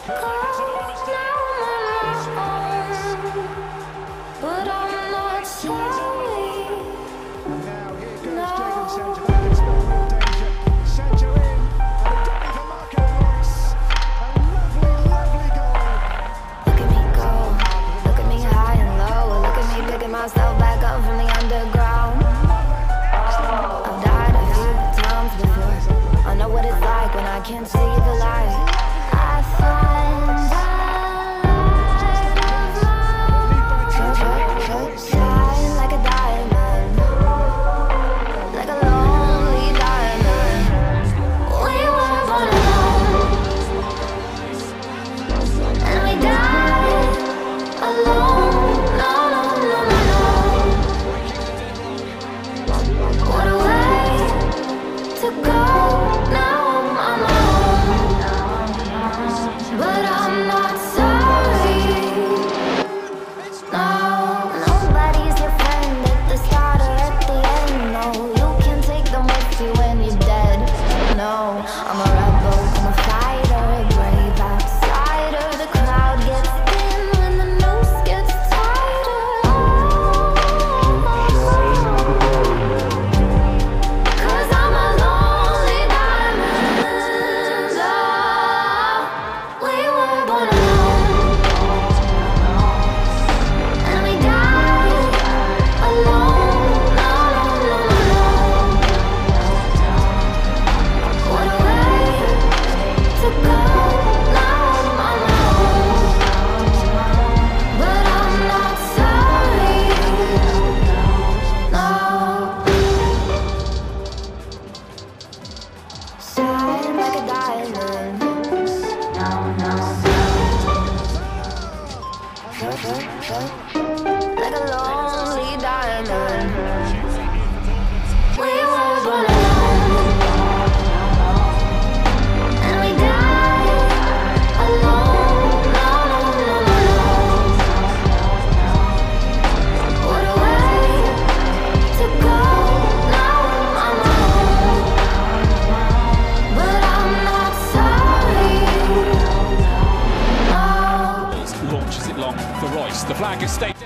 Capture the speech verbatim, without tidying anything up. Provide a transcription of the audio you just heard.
But I'm not sorry. Now here goes Jadon Sancho. That could spell real danger. Sancho in, and a dummy for Marco Reus. A lovely, lovely goal. Look at me go. Look at me high and low. Look at me picking myself back up from the underground. I've died a few times before. I know what it's like when I can't see the light. I find shine like a diamond, like a lonely diamond. We were born alone, and we died alone. No, no, no, no, no. What a way to go. Now I'm alone, but I'm not sorry. No. No, I'm a rebel, I'm a fighter, a brave outsider. The crowd gets thin when the noose gets tighter. Cause I'm a lonely diamond. Oh, we were born alone, and we died alone. Shine like a diamond. No, no, no. Like a lonely diamond. We were born alone, and we died alone. No, no, no, no, no. What a way to go. Now I'm alone, but I'm not sorry. No. Launches it long for Reus. The flag is stayed.